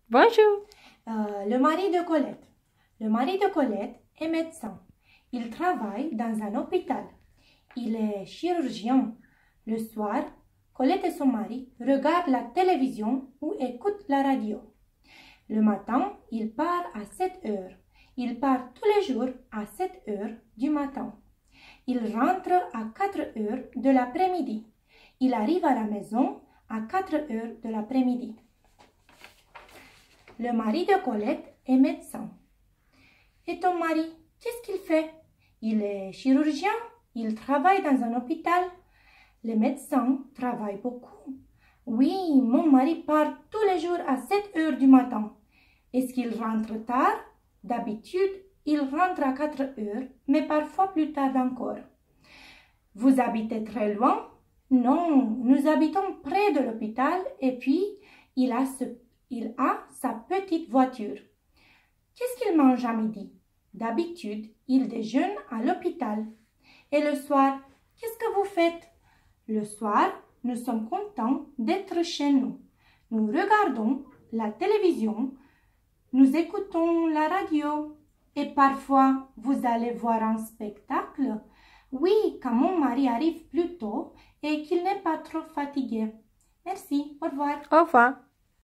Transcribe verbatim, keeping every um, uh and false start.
Bonjour. Euh, le mari de Colette. Le mari de Colette est médecin. Il travaille dans un hôpital. Il est chirurgien. Le soir, Colette et son mari regardent la télévision ou écoutent la radio. Le matin, il part à sept heures. Il part tous les jours à sept heures du matin. Il rentre à quatre heures de l'après-midi. Il arrive à la maison à quatre heures de l'après-midi. Le mari de Colette est médecin. Et ton mari, qu'est-ce qu'il fait? Il est chirurgien, il travaille dans un hôpital. Les médecins travaillent beaucoup. Oui, mon mari part tous les jours à sept heures du matin. Est-ce qu'il rentre tard? D'habitude, il rentre à quatre heures, mais parfois plus tard encore. Vous habitez très loin? Non, nous habitons près de l'hôpital et puis il a, ce, il a sa petite voiture. Qu'est-ce qu'il mange à midi? D'habitude, il déjeune à l'hôpital. Et le soir, qu'est-ce que vous faites? Le soir, nous sommes contents d'être chez nous. Nous regardons la télévision, nous écoutons la radio et parfois vous allez voir un spectacle. Oui, quand mon mari arrive plus tôt et qu'il n'est pas trop fatigué. Merci, au revoir. Au revoir.